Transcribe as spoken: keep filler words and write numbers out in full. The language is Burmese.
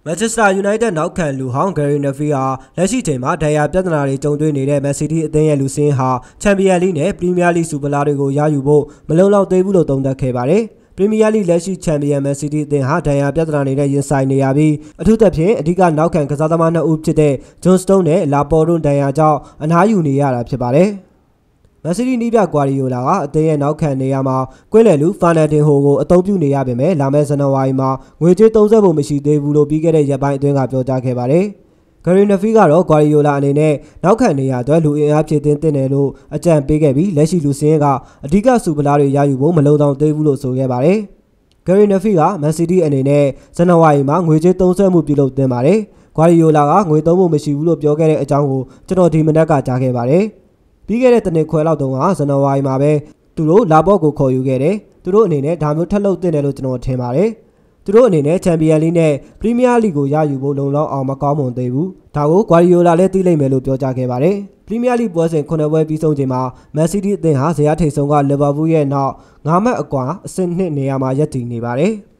Manchester United နောက်ခံလူဟောင်း Gary Neville ဟာလက်ရှိချိန်မှာဒဏ်ရာပြဿနာတွေကြုံတွေ့နေတဲ့ Man City အသင်းရဲ့လူစင်းဟာ Champions League နဲ့ Premier League စူပလာတွေကိုရယူဖို့မလုံလောက်သေးဘူးလို့သုံးသပ်ခဲ့ပါတယ်။ Premier League လက်ရှိ Champion Man City အသင်းဟာဒဏ်ရာပြဿနာတွေနဲ့ရင်ဆိုင်နေရပြီးအထူးသဖြင့်အဓိကနောက်ခံကစားသမားနှစ်ဦးဖြစ်တဲ့ John Stones နဲ့ Laporte တို့ဒဏ်ရာကြောင့်အနားယူနေရတာဖြစ်ပါတယ်။ Man City နီးပြကွာရီယိုလာကအသင်းရဲ့နောက်ခံနေရာမှာကွင်းလယ်လူ Fernandinho ကိုအသုံးပြုနေရပေမဲ့လာမယ့်ဇန်နဝါရီမှာငွေကြေးသုံးစွဲဖို့မရှိသေးဘူးလို့ပြီးခဲ့တဲ့ရက်ပိုင်းအတွင်းကပြောကြားခဲ့ပါတယ်။ Gary Neville ကတော့ကွာရီယိုလာအနေနဲ့နောက်ခံနေရာအတွက်လူအင်အားဖြည့်တင်းတင်တယ်လို့အကြံပေးခဲ့ပြီးလက်ရှိလူစင်းကအဓိကစူပလာတွေရယူဖို့မလုံလောက်သေးဘူးလို့ဆိုခဲ့ပါတယ်။ Gary Neville က Man City အနေနဲ့ဇန်နဝါရီမှာငွေကြေးသုံးစွဲမှုပြုလုပ်တင်ပါတယ်။ ကွာရီယိုလာကငွေသုံးဖို့မရှိဘူးလို့ပြောခဲ့တဲ့အကြောင်းကိုကျွန်တော်ဒီမနက်ကကြားခဲ့ပါတယ်။ပြီးခဲ့တဲ့တနစ်ခွဲလောက်တုန်းကဇန်နဝါရီမှာပဲသူတို့လာဘော့ကိုခေါ်ယူခဲ့တယ်။သူတို့အနေနဲ့ဒါမျိုးထပ်လုပ်တင်တယ်လို့ကျွန်တော်ထင်ပါတယ်။သူတို့အနေနဲ့ Champions League နဲ့ Premier League ကိုရယူဖို့လုံလောက်အောင်မကောင်းမွန်သေးဘူး။ဒါကို Guardiola လည်းသိလိမ့်မယ်လို့ပြောကြားခဲ့ပါတယ်။ Premier League ပွဲစဉ်ခုနှစ်ပွဲပြီးဆုံးချိန်မှာ Man City အသင်းဟာဇယားထိပ်ဆုံးက Liverpool ရဲ့နောက်ငါးမှတ်အကွာအဆင့်နှစ်နေရာမှာရပ်တည်နေပါတယ်။